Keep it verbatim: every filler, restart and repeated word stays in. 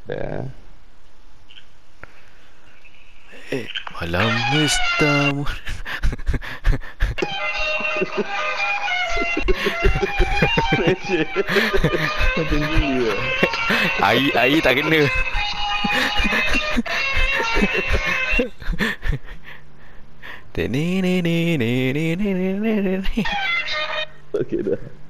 Ya. Eh, malam mestamu. Pressure. Macam gila. Air, air tak kena. Ni ni ni ni ni ni ni ni. Okey dah.